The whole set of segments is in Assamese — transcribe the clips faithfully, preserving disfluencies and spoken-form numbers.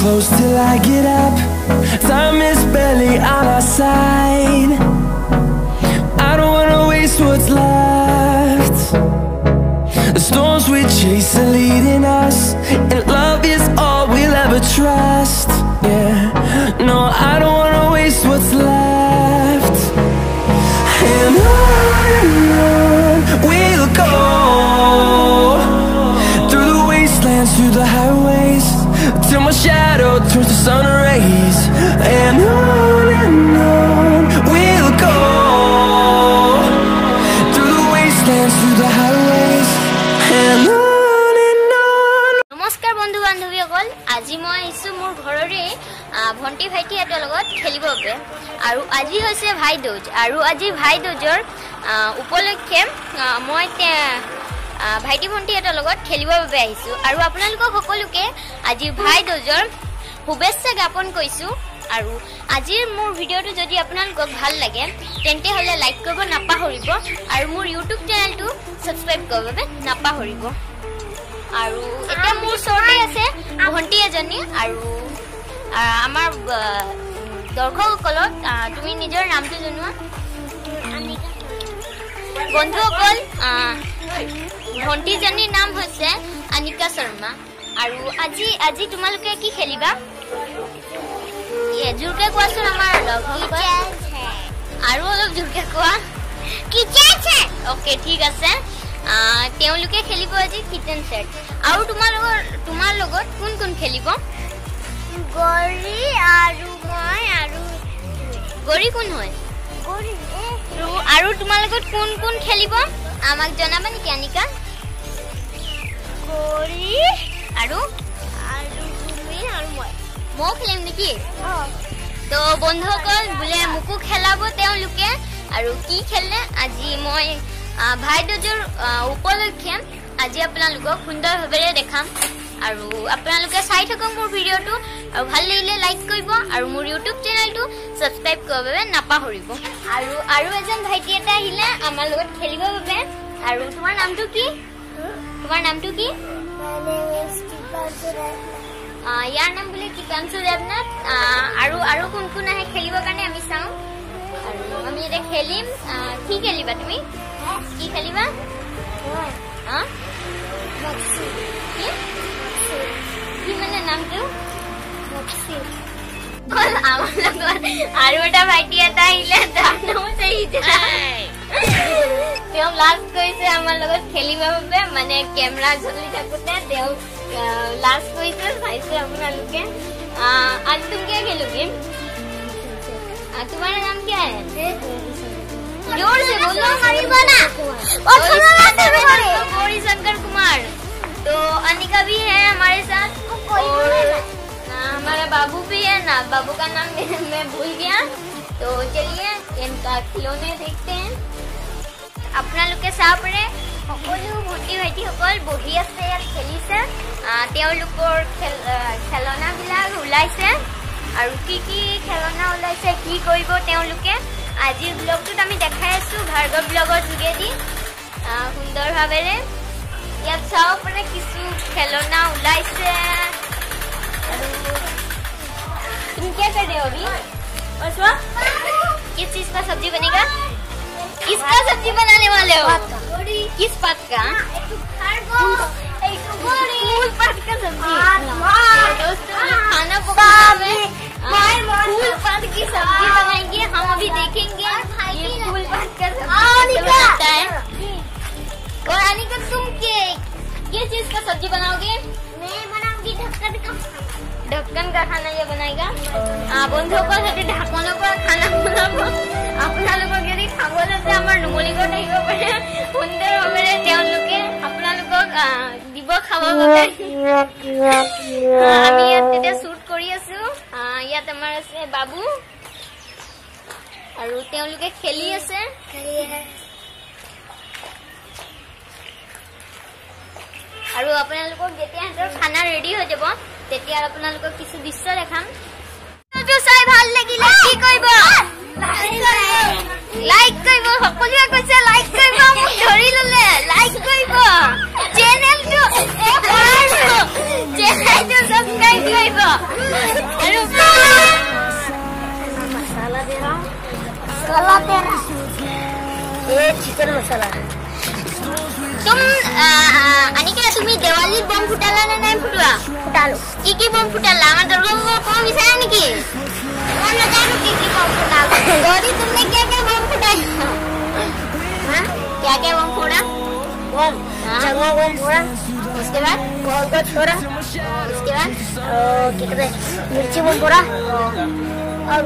close till I get up. Time is barely on our side. I don't wanna waste what's left. The storms we chase are leading us, and love is all we'll ever trust. Yeah, no, I don't wanna waste what's left. And on and on we'll go, through the wastelands, through the highways, till my shadow turns to sun rays. And on and on we'll go, through the wastelands, through the highways, and on and on. নমস্কাৰ বন্ধু বান্ধৱীসকল, আজি মই আহিছো মোৰ ঘৰৰে ভণ্টি ভাইটি এটাৰ লগত খেলিব বাবে। আৰু আজি হৈছে ভাই দুজ, আৰু আজি ভাই দুজৰ উপলক্ষে মই ভাইটি ভণ্টি এটাৰ লগত খেলিব বাবে আহিছো। আৰু আপোনালোকক সকলোকে আজি ভাই দুজৰ শুভেচ্ছা জ্ঞাপন কৰিছো। আৰু আজিৰ মোৰ ভিডিঅ'টো যদি আপোনালোকক ভাল লাগে তেন্তে হলে লাইক কৰিব নাপাহৰিব, আৰু মোৰ ইউটিউব চেনেলটো ছাবস্ক্ৰাইব কৰিব বাবে নাপাহৰিব। আৰু এটা মোৰ ওচৰতে আছে ভণ্টি এজনী। আৰু আমাৰ দৰ্শকসকলক তুমি নিজৰ নামটো জনোৱা। বন্ধুসকল, ভণ্টিজনীৰ নাম হৈছে আনিকা শৰ্মা। আৰু আজি আজি তোমালোকে কি খেলিবা জোৰকে কোৱাচোন। আমাৰ আৰু অলপ জোৰকে কোৱা। অকে, ঠিক আছে। তেওঁলোকে খেলিব আজি কিচেন সেট। আৰু তোমালোকৰ তোমাৰ লগত কোন কোন খেলিব? গৰি আৰু মই। আৰু গৰি কোন হয়? আৰু তোমাৰ লগত কোন কোন খেলিব আমাক জনাবা নেকি আনিকা? গৰি আৰু তুমি আৰু মই। মই খেলিম নেকি? তো বন্ধুসকল বোলে মোকো খেলাব তেওঁলোকে। আৰু কি খেলে আজি মই ভাই দুজৰ উপলক্ষে আজি আপোনালোকক সুন্দৰভাৱে দেখাম। আৰু আপোনালোকে চাই থাকক মোৰ ভিডিঅ'টো, আৰু ভাল লাগিলে লাইক কৰিব, আৰু মোৰ ইউটিউব চেনেলটো ছাবস্ক্ৰাইব কৰিব বাবে নাপাহৰিব। আৰু আৰু এজন ভাইটি এটা আহিলে আমাৰ লগত খেলিব বাবে। আৰু তোমাৰ নামটো কি? তোমাৰ নামটো কি? ইয়াৰ নাম বোলে কৃপাংশু দেৱনাথ। আৰু আৰু কোন কোন আহে খেলিবৰ কাৰণে আমি চাওঁ। আৰু আমি এতিয়া খেলিম। কি খেলিবা তুমি? কি খেলিবা? কি মানে নামটো? আমাৰ লগত আৰু এটা ভাইটি এটা আহিলে, তাৰ নাম তেওঁ লাজ কৰিছে আমাৰ লগত খেলিবৰ বাবে। মানে কেমেৰা চলি থাকোতে তেওঁ লাজ কৰিছে, চাইছে আপোনালোকে। আজি তুমি क्या खेलोगी? तुम्हारा नाम क्या है? जोर से बोलो। गौरी शंकर कुमार। तो अनिका भी है हमारे साथ, और हमारा बाबू भी है ना, बाबू का नाम मैं भूल गया। तो चलिए इनका खिलौने देखते हैं। আপোনালোকে চাব পাৰে সকলো ভণ্টি ভাইটিসকল বহি আছে, ইয়াত খেলিছে। তেওঁলোকৰ খেলনাবিলাক ওলাইছে, আৰু কি কি খেলনা ওলাইছে, কি কৰিব তেওঁলোকে আজিৰ ব্লগটোত আমি দেখাই আছো ভাৰ্গৱ ব্লগৰ যোগেদি সুন্দৰভাৱে। ইয়াত চাব পাৰে কিছু খেলনা ওলাইছে। আৰু तुम क्या कर रहे हो अभी? किस चीज का सब्जी बनेगा? किसका सब्जी बनाने वाले हो? किस पात का? फूल पात का सब्जी। दोस्तों खाना पकाने फूल पात की सब्जी बनाएंगे हम। अभी देखेंगे ये फूल पात का सब्जी बनता है। और अनिका तुम के किस चीज का सब्जी बनाओगे? मैं बनाऊंगी ढक्कन का। ढक्कन का खाना ये बनाएगा। বন্ধুসকল সেইটো ঢাকনৰ পৰা খানা বনাব। আপোনালোকক যদি খাবলৈ আছে আমাৰ নুমলীগড়ত আহিব পাৰে, সুন্দৰভাৱে তেওঁলোকে আপোনালোকক দিব খাব বাবে। আমি ইয়াত তেতিয়া শ্বুট কৰি আছো। ইয়াত আমাৰ আছে বাবু, আৰু তেওঁলোকে খেলি আছে। আৰু আপোনালোকক যেতিয়া সিহঁতৰ খানা ৰেডি হৈ যাব তেতিয়া আপোনালোকক কিছু দৃশ্য দেখাম। চাই ভাল লাগিলে কি কৰিব? লাইক কৰিব। সকলোৱে কৈছে লাইক কৰিব, মোক ধৰি ললে। লাইক কৰিব, চেনেলটো চেনেলটো ছাবস্ক্ৰাইব কৰিব। चला। तुम अनिका तुम्ही देवालीत बम फुटाला ना नाही फुटवा? फुटालो। की की बम फुटाला? आम्हाला दुर्गा को विचारा निकी कोण ना जानो की की बम फुटाला। गौरी तुमने क्या क्या बम फुटाया? हां क्या क्या बम फोड़ा? बम जगह बम फोड़ा, उसके बाद बॉल को छोड़ा, उसके बाद क्या कहते मिर्ची बम फोड़ा और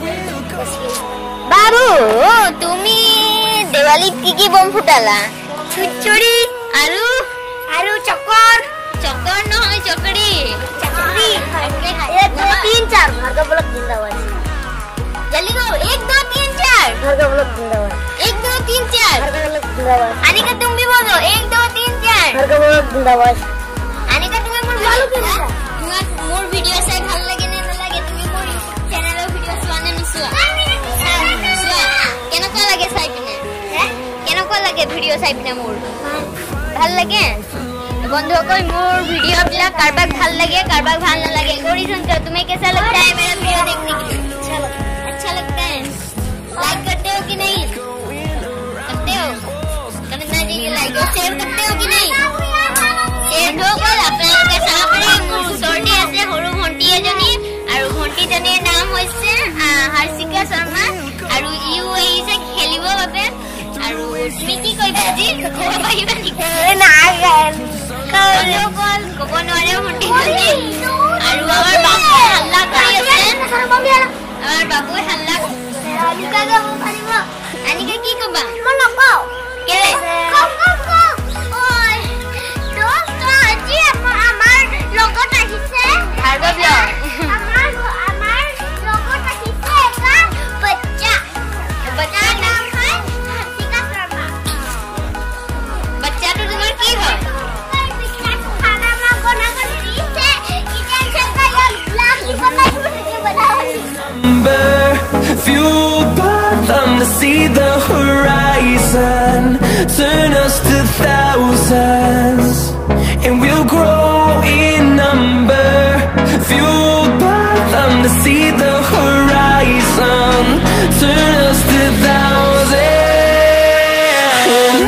बाबू तुम्ही देवालीत की की बम फुटाला? छुरछुरी आलू आलू चक्कर चक्कर নহয় चकड़ी चक्री एक दो तीन चार घर का ब्लॉक जिंदाबाद। जल्दी करो एक दो तीन चार घर का ब्लॉक जिंदाबाद। एक दो तीन चार घर का ब्लॉक जिंदाबाद। अनिका तुम भी बोलो एक दो तीन चार घर का ब्लॉक जिंदाबाद। अनिका तुम्हें मोर चालू कर तुम्हें मोर वीडियो से ভাল লাগে না লাগে তুমি মোর চ্যানেলৰ ভিডিও চোৱা নে নচোৱা? চোৱা কেনেকুৱা লাগে চাই পিনে? কেনেকুৱা লাগে ভিডিও চাই পিনে মোৰ? ভাল লাগে বন্ধুসকল मोर वीडियो বিলাক কারবাক ভাল লাগে কারবাক ভাল না লাগে ओरिजिन तो तुम्हें कैसा लगता है मेरा वीडियो देखने के लिए? अच्छा लगता है अच्छा लगता है लाइक करते हो कि नहीं करते हो करना चाहिए लाइक और शेयर करते हो कि नहीं शेयर সকল আপোনালোকে চাব পাৰে মোৰ ওচৰতে আছে সৰু ভণ্টি এজনী আৰু ভণ্টিজনীৰ নাম হৈছে হাৰ্ষিকা শৰ্মা আৰু ইউ আহিছে খেলিব বাবে আৰু তুমি কি কৈবা আজি ক'ব পাৰিবা নেকি? নাই সকল ক'ব নোৱাৰে ভণ্টিজনী আৰু আমাৰ বাবু হাল্লা কৰি আছে আমাৰ বাবু হাল্লা अनिका का वो खरीब अनिका की कबा मन को केले को को को ओय दोस्त আজি আমার লগত আহিছে ভাৰ্গৱ ব্লগ আমার আমার লগত আহিছে এটা बच्चा बच्चा नाम है हर्षिका शर्मा। बच्चा तो तुम्हार की है खाना में बना कर दिसे किचन से का ये ब्लॉग की बनाई बनाई fueled by them to see the horizon, turn us to thousands, and we'll grow in number. Fueled by them to see the horizon, turn us to thousands.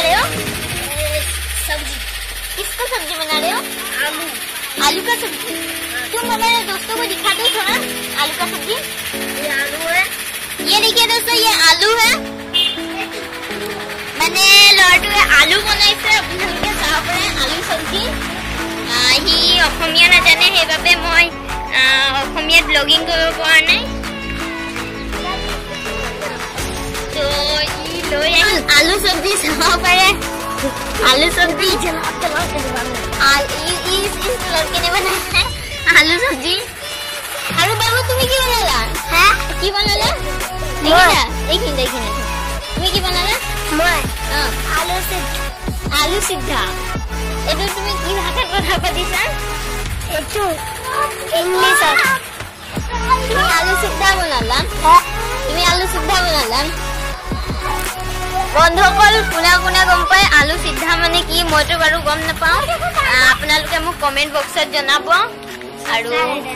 रहे हो? सब्जी। किसका सब्जी बना रहे हो? आलू। आलू का सब्जी। तुम हमारे दोस्तों को दिखा दो थोड़ा आलू का सब्जी। ये आलू है। ये देखिए दोस्तों, ये आलू है। मैंने लड़के आलू बनाइছে আপোনালোকে চাব পাৰে আলু সবজি আহি অসমীয়া নাজানে সেইবাবে মই অসমীয়াত ব্লগিং কৰিব পৰা নাই তো ই লৈ আহি আলু সবজি চাব পাৰে आलू सब्जी इस लड़के ने बनाया है आलू सब्जी। अरे बाबू तुम्हें की बनाला है? की बनाला? देखिना देखिन देखिन तुम्हें की बनाला? मैं हां आलू सिद्धा आलू सिद्धा एतो तुम्हें की भाषा কথা কইছা? এটো इंग्लिश তুমি आलू सिद्धा बनाला? তুমি आलू सिद्धा बनाला? বন্ধুসকল কোনা কোনা গম পায় আলু সিদ্ধা মানে কি মইতো বাৰু গম নাপাও আপোনালোকে মোক কমেন্ট বক্সত জনাব আৰু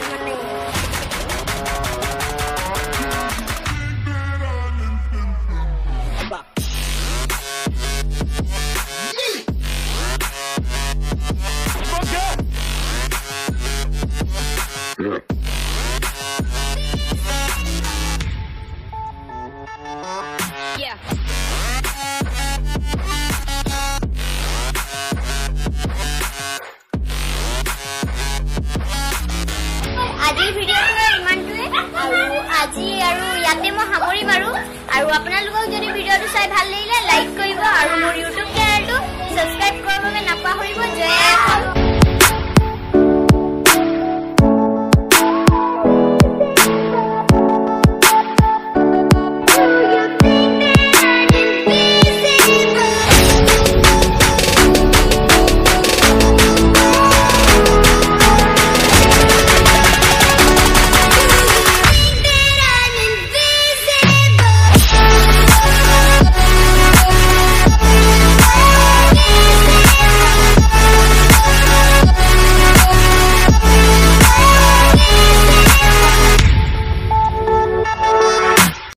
আজি ভিডিওটো ইমানটোৱে আৰু আজি আৰু ইয়াতে মই সামৰি মাৰো আৰু আপোনালোকক যদি ভিডিওটো চাই ভাল লাগিলে লাইক কৰিব আৰু মোৰ ইউটিউব চেনেলটো সাবস্ক্ৰাইব কৰিবলৈ নাপাহৰিব। জয়